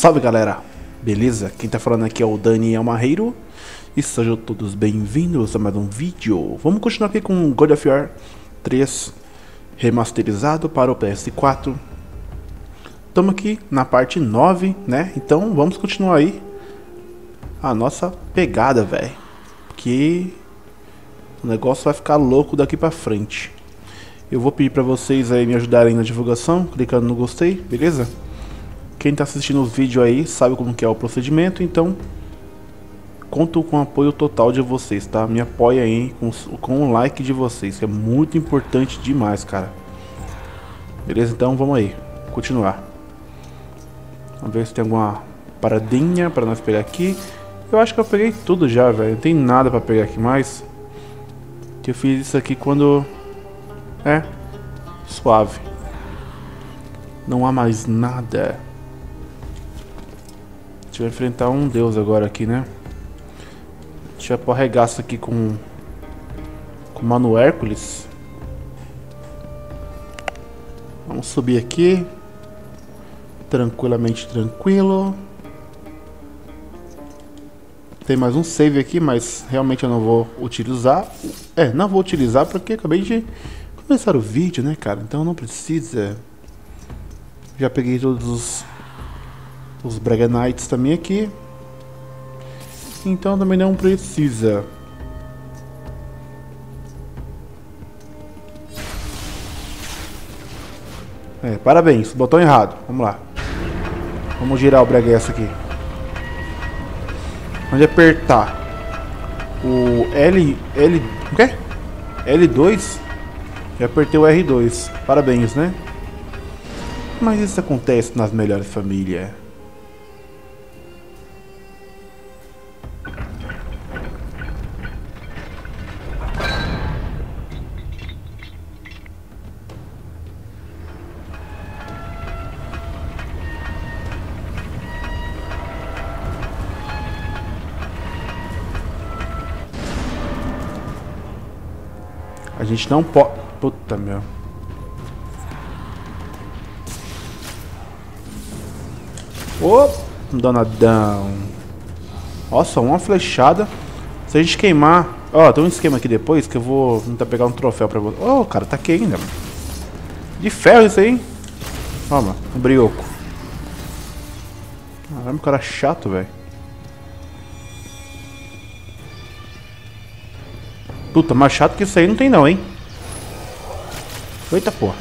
Salve galera, beleza? Quem tá falando aqui é o Daniel Marreiro e sejam todos bem-vindos a mais um vídeo. Vamos continuar aqui com God of War 3 remasterizado para o PS4. Estamos aqui na parte 9, né? Então vamos continuar aí a nossa pegada, velho, porque o negócio vai ficar louco daqui pra frente. Eu vou pedir pra vocês aí me ajudarem na divulgação, clicando no gostei, beleza? Quem tá assistindo os vídeos aí sabe como que é o procedimento, então conto com o apoio total de vocês, tá? Me apoia aí com o like de vocês, que é muito importante demais, cara. Beleza? Então vamos aí, continuar. Vamos ver se tem alguma paradinha pra nós pegar aqui. Eu acho que eu peguei tudo já, velho. Não tem nada pra pegar aqui mais. Eu fiz isso aqui quando... suave. Não há mais nada. A gente vai enfrentar um deus agora aqui, né? Deixa eu arregar isso aqui com o Mano Hércules. Vamos subir aqui. Tranquilamente tranquilo. Tem mais um save aqui, mas realmente eu não vou utilizar. Não vou utilizar porque acabei de começar o vídeo, né, cara? Então não precisa. Já peguei todos os Braga Knights também aqui. Então também não precisa. Parabéns, botão errado. Vamos lá. Vamos girar o Bragaça aqui. Onde apertar o o quê? L2. Já apertei o R2. Parabéns, né? Mas isso acontece nas melhores famílias. A gente não pode... Puta, meu. Ô, danadão. Nossa, uma flechada. Se a gente queimar... Ó, tem um esquema aqui depois que eu vou tentar pegar um troféu pra você. Ô, cara, tá aqui ainda, mano. De ferro isso aí. Toma, um brioco. Caramba, cara chato, velho. Puta, mais chato que isso aí não tem não, hein? Eita porra.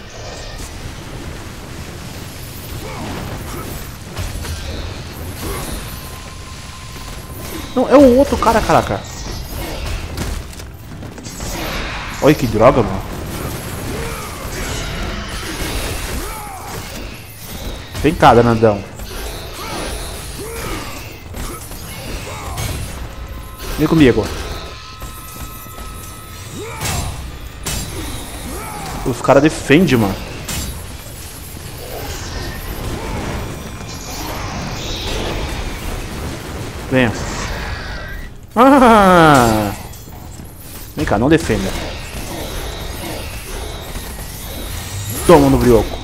Não, é o outro cara, caraca. Olha que droga, mano. Vem cá, danadão. Vem comigo. Os caras defendem, mano. Venha. Ah! Vem cá, não defenda. Toma no brioco.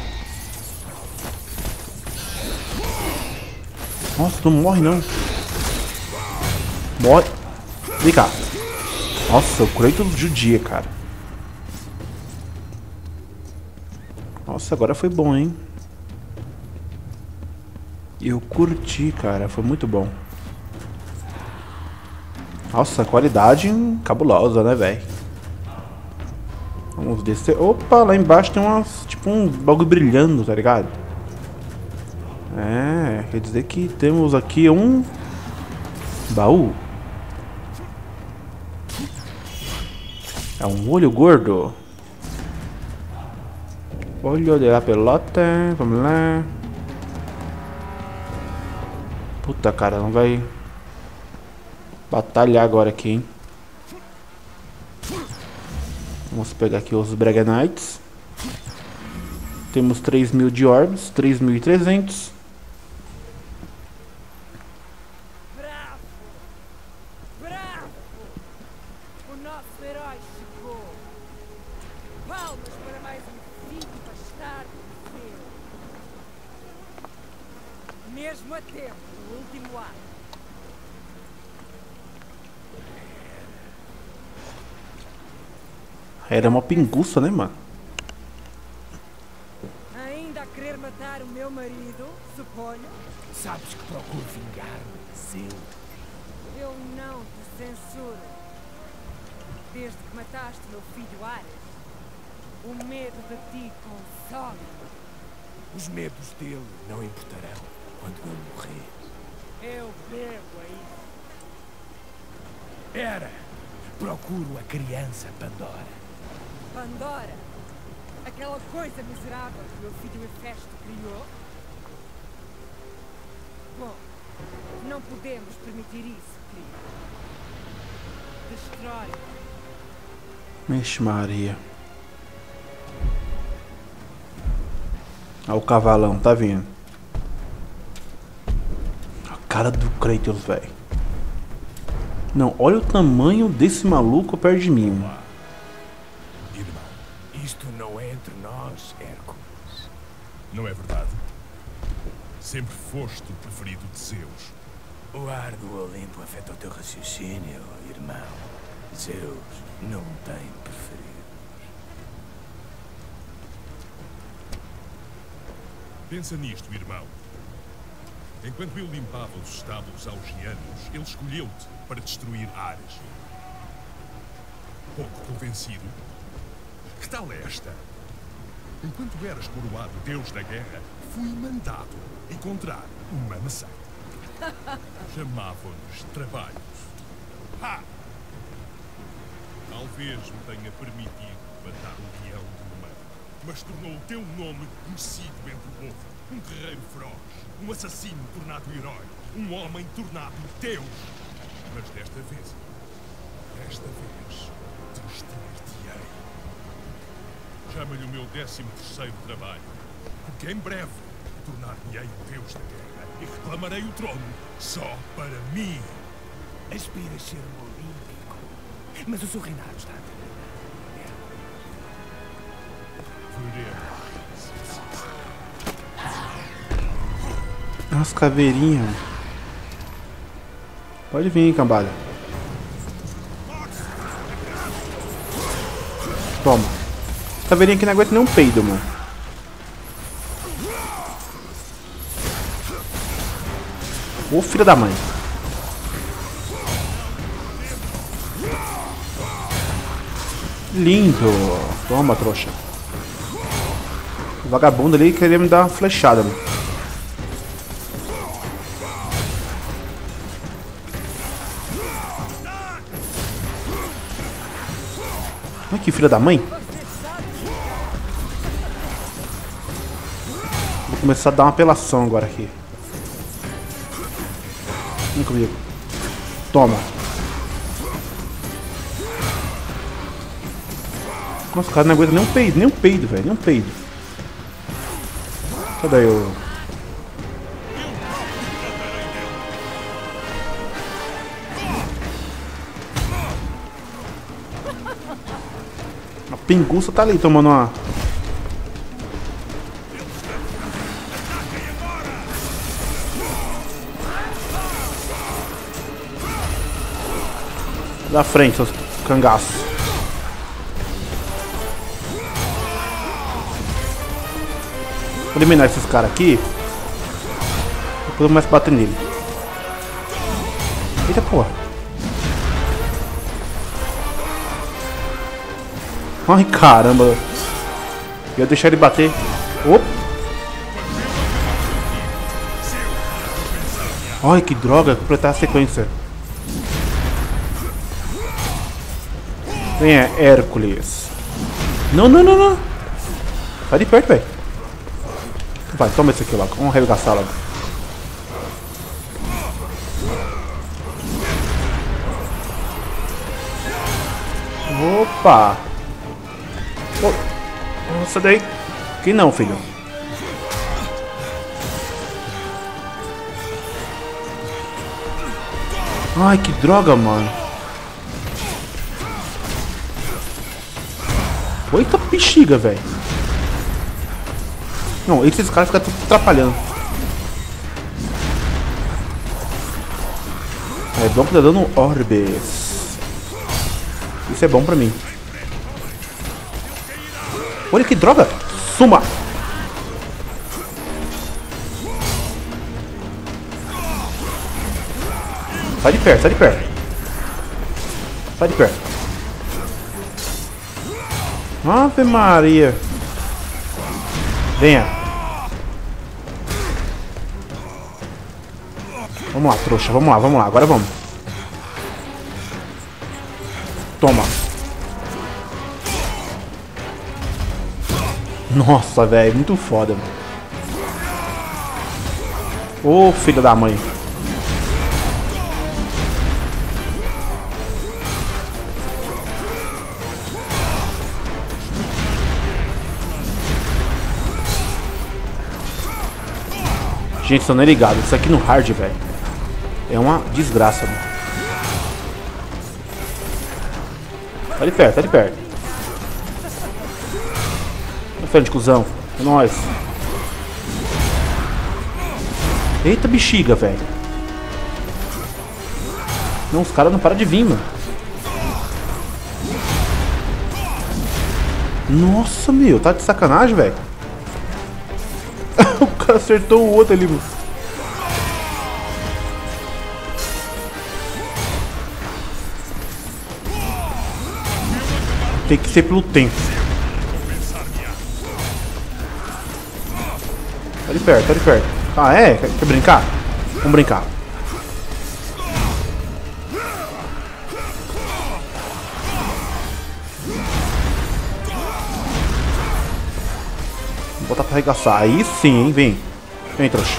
Nossa, não morre não. Morre. Vem cá. Nossa, eu curei todo dia, cara. Nossa, agora foi bom, hein? Eu curti, cara. Foi muito bom. Nossa, qualidade cabulosa, né, velho? Vamos descer. Opa, lá embaixo tem umas... Tipo um bagulho brilhando, tá ligado? Quer dizer que temos aqui um... baú. É um olho gordo. Olho de la pelota. Vamos lá. Puta, cara, não vai batalhar agora aqui, hein? Vamos pegar aqui os Braga Knights. Temos 3.000 de orbs, 3.300. Bravo! Bravo! O nosso herói chegou! Palmas para mais um filho bastardo de Deus! Mesmo a tempo do último ato. Era uma pinguça, né, mano? Ainda a querer matar o meu marido, suponho? Sabes que procuro vingar-me, Zeus. Eu não te censuro. Desde que mataste meu filho Ares, o medo de ti consome. Os medos dele não importarão quando eu morrer. Eu bebo a isso. Era! Procuro a criança Pandora. Pandora, aquela coisa miserável que meu filho Hefesto criou? Bom, não podemos permitir isso, querido. Destrói. Mexe Maria. Olha o cavalão, tá vindo. A cara do Kratos, velho. Não, olha o tamanho desse maluco perto de mim. Irmão, isto não é entre nós, Hércules. Não é verdade? Sempre foste o preferido de Zeus. O ar do Olimpo afeta o teu raciocínio, irmão. Zeus não tem preferidos. Pensa nisto, irmão. Enquanto eu limpava os estábulos augianos, ele escolheu-te para destruir Ares. Pouco convencido? Que tal esta? Enquanto eras coroado Deus da Guerra, fui mandado encontrar uma maçã. Chamavam-nos trabalhos. Ha! Talvez me tenha permitido matar o leão do meio, mas tornou o teu nome conhecido entre o povo. Um guerreiro feroz, um assassino tornado herói, um homem tornado Deus. Mas desta vez, destruir-te-ei. Chama-lhe o meu 13º trabalho, porque em breve tornar-me-ei o Deus da Guerra e reclamarei o trono só para mim. Aspiras ser um olímpico, mas o seu reinado está a terminar. Veremos. As caveirinhas. Pode vir, cambada. Toma. Caveirinha aqui não aguenta nem um peido, mano. Ô filha da mãe. Lindo. Toma, trouxa. O vagabundo ali queria me dar uma flechada, mano. Olha que filha da mãe. Vou começar a dar uma apelação agora aqui. Vem comigo. Toma. Nossa, o cara não aguenta nem um peido, velho. Nem um peido. Cadê eu? A pinguça tá ali tomando uma... Da frente, seus cangaços. Vou eliminar esses caras aqui. Depois eu começo a bater nele. Eita porra. Ai caramba. Eu ia deixar ele bater. Opa. Ai que droga. Completar a sequência. Vem, Hércules. Não, não, não, não. Sai de perto, velho. Vai, toma esse aqui lá. Vamos arregaçar lá. Opa. Oh. Nossa, daí. Que não, filho. Ai, que droga, mano. Eita bexiga, velho. Não, esses caras ficam atrapalhando. bom que tá dando orbes. Isso é bom pra mim. Olha que droga! Suma! Sai de perto, sai de perto. Sai de perto. Ave Maria. Venha. Vamos lá, trouxa. Vamos lá, vamos lá. Agora vamos. Toma. Nossa, velho. Muito foda. Ô, filho da mãe. Gente, tô nem ligado. Isso aqui no hard, velho, é uma desgraça, mano. Tá de perto, tá de perto. Na frente, cuzão. É nóis. Eita bexiga, velho. Não, os caras não param de vir, mano. Nossa, meu. Tá de sacanagem, velho. O cara acertou o outro ali, mano. Tem que ser pelo tempo. Tá de perto, tá de perto. Ah, é? Quer brincar? Vamos brincar. Vou botar pra arregaçar. Aí sim, hein? Vem. Vem, trouxa.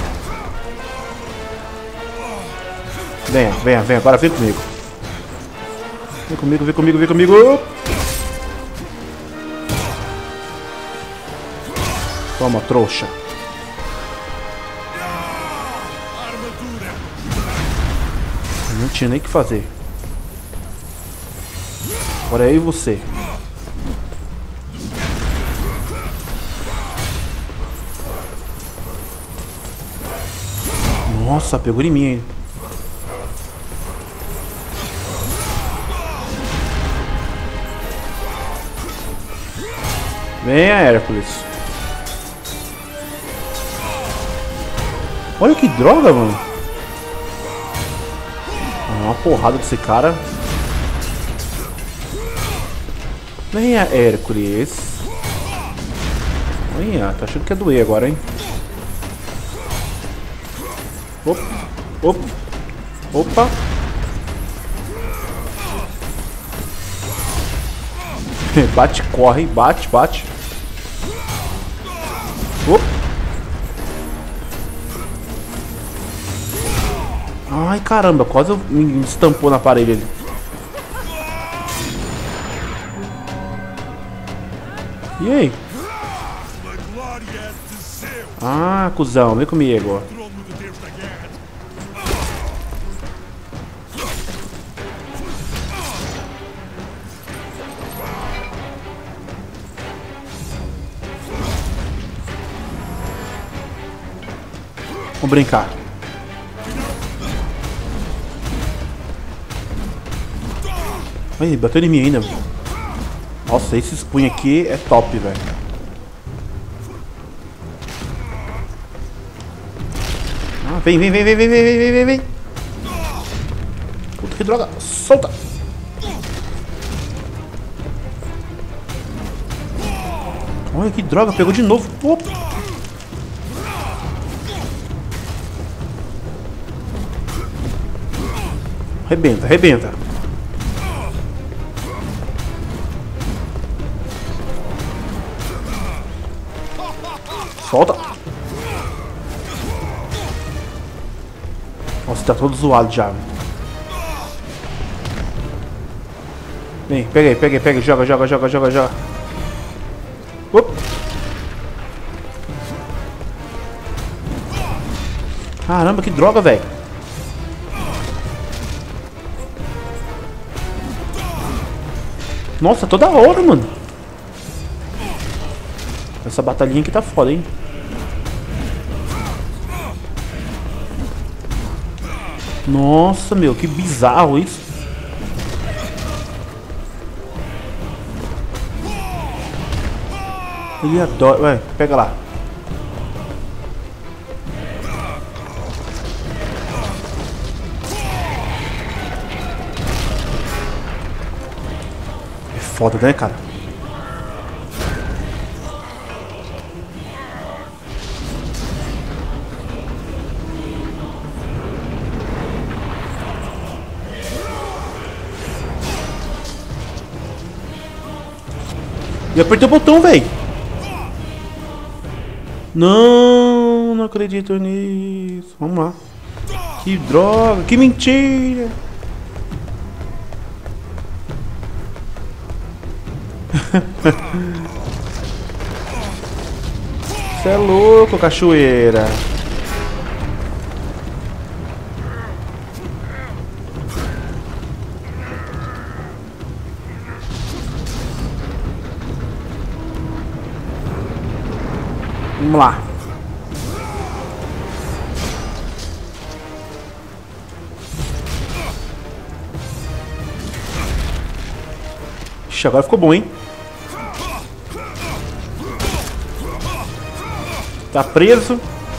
Venha, venha, venha. Agora vem comigo. Vem comigo, vem comigo, vem comigo. Toma, trouxa. Não tinha nem o que fazer. Agora eu e você. Nossa, pegou em mim, hein? Venha, Hércules. Olha que droga, mano. Uma porrada desse cara. Venha, Hércules. Olha, tá achando que ia doer agora, hein? Opa, opa, opa. Bate, corre, bate, bate. Opa. Ai, caramba, quase me estampou na parede ali. E aí? Ah, cuzão, vem comigo. Vamos brincar. Ai, bateu em mim ainda. Nossa, esses punhos aqui é top, velho. Ah, vem, vem, vem, vem, vem, vem, vem, vem, vem. Puta que droga. Solta. Olha que droga, pegou de novo. Opa. Arrebenta, arrebenta. Solta. Nossa, tá todo zoado já. Vem, pega aí, pega aí, pega aí. Joga, joga, joga, joga, joga. Caramba, que droga, velho. Nossa, toda hora, mano. Essa batalhinha aqui tá foda, hein. Nossa, meu, que bizarro isso. Ele adora... Ué, pega lá. É foda, né, cara? E apertei o botão, velho. Não, não acredito nisso. Vamos lá. Que droga, que mentira. Você é louco, cachoeira. Vamos lá. Ixi, agora ficou bom, hein? Tá preso.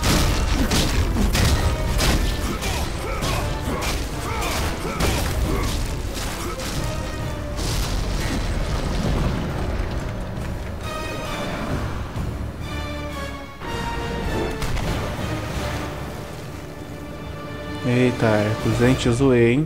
Eita, Hércules, hein? Te zoei, hein?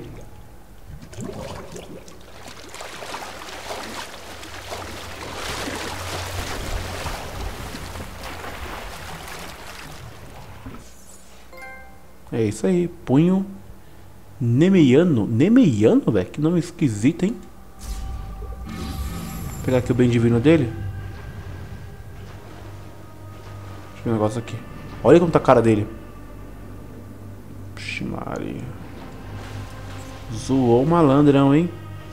É isso aí, punho Nemeiano. Nemeiano, velho? Que nome esquisito, hein? Vou pegar aqui o bem divino dele. Deixa eu ver um negócio aqui. Olha como tá a cara dele. Puxa, Maria. Zoou o malandrão, hein?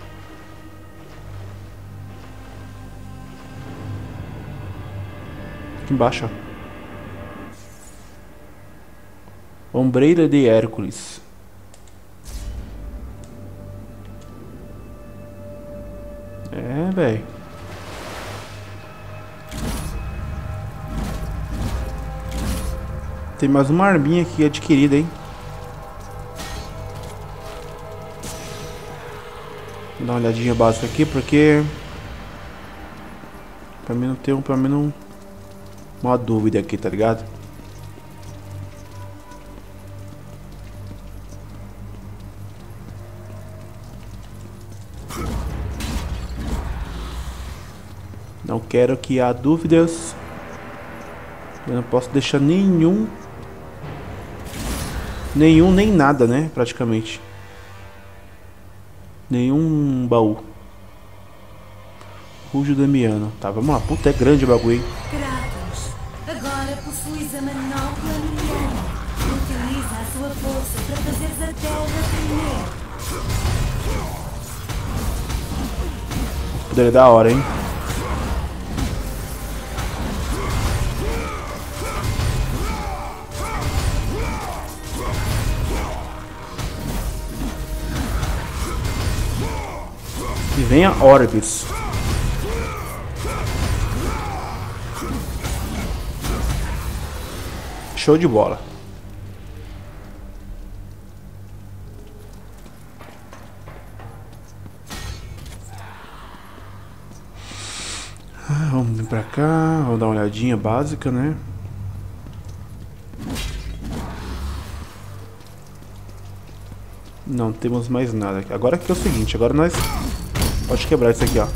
Aqui embaixo, ó. Ombreira de Hércules. É, velho. Tem mais uma arminha aqui adquirida, hein? Vou dar uma olhadinha básica aqui, porque pra mim não tem uma dúvida aqui, tá ligado? Não quero que há dúvidas. Eu não posso deixar nenhum nem nada, né? Praticamente. Nenhum baú. Rujo Damiano. Tá, vamos lá. Puta, é grande o bagulho, hein? Kratos, agora possuis a manopla Miana. Utiliza a sua força para fazeres a terra tremer. Poderia dar hora, hein? E venha Orbis. Show de bola. Vamos vir pra cá, vamos dar uma olhadinha básica, né? Não temos mais nada. Agora que é o seguinte, agora nós pode quebrar isso aqui, ó.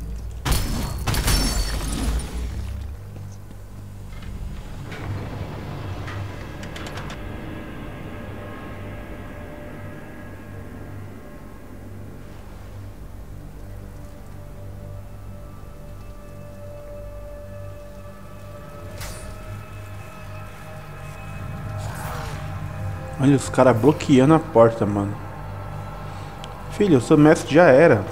Olha os caras bloqueando a porta, mano. Filho, o seu mestre já era.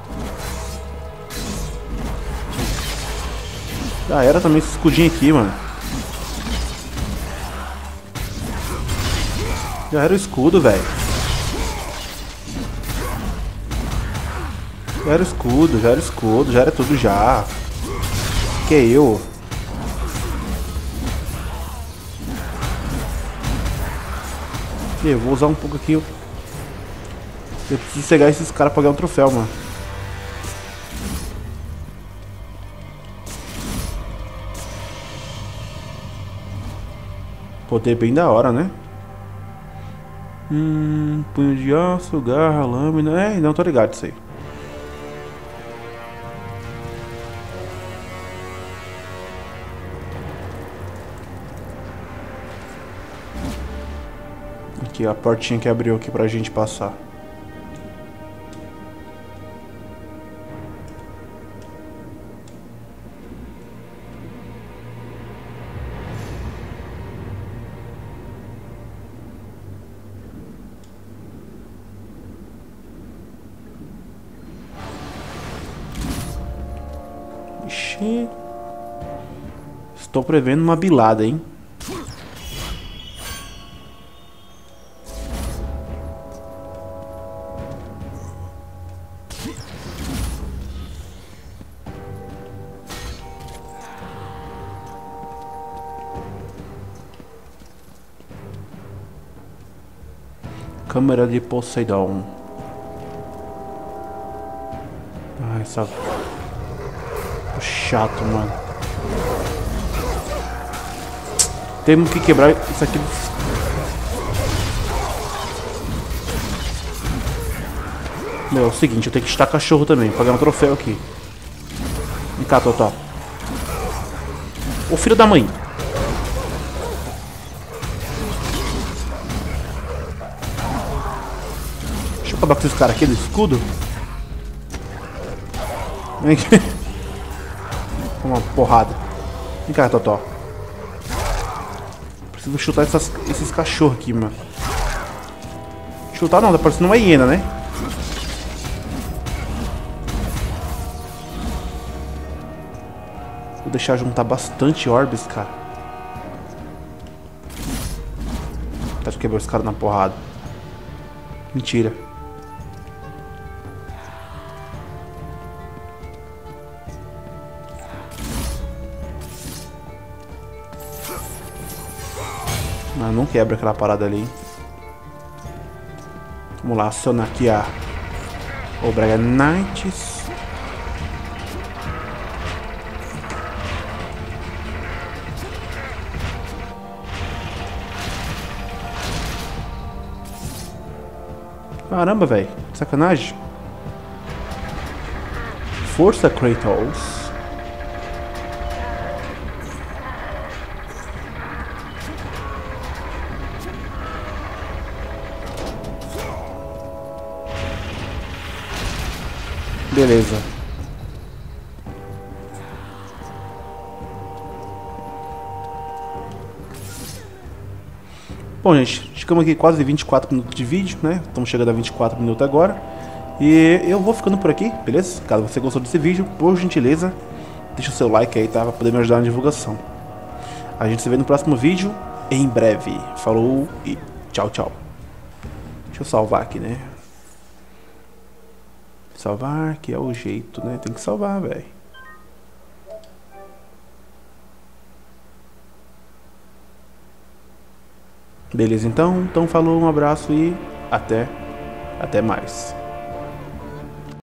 Já era também esse escudinho aqui, mano. Já era o escudo, velho. Já era escudo, já era escudo, já era tudo já. Que é eu? Eu vou usar um pouco aqui. Eu preciso cegar esses caras pra ganhar um troféu, mano. Poder bem da hora, né? Punho de aço, garra, lâmina. É, não tô ligado isso aí. Aqui a portinha que abriu aqui pra gente passar. Ixi. Estou prevendo uma bilada, hein? Câmara de Poseidon. Ai, essa... chato, mano. Temos que quebrar isso aqui. Meu, é o seguinte, eu tenho que estar cachorro também, pra ganhar um troféu aqui. Vem cá, Totó. Ô filho da mãe. Deixa eu acabar com esses caras aqui do escudo. Vem aqui. Uma porrada. Vem cá, Totó. Preciso chutar esses cachorros aqui, mano. Chutar não, tá parecendo uma hiena, né? Vou deixar juntar bastante orbes, cara. Acho que quebrou esse cara na porrada. Mentira. Mas não quebra aquela parada ali. Vamos lá, acionar aqui a Braga Knights. Caramba, velho. Sacanagem. Força, Kratos. Beleza. Bom, gente, ficamos aqui quase 24 minutos de vídeo, né? Estamos chegando a 24 minutos agora. E eu vou ficando por aqui, beleza? Caso você gostou desse vídeo, por gentileza, deixa o seu like aí, tá? Pra poder me ajudar na divulgação. A gente se vê no próximo vídeo, em breve. Falou e tchau, tchau. Deixa eu salvar aqui, né? Salvar, que é o jeito, né? Tem que salvar, velho. Beleza, então falou, um abraço e até mais.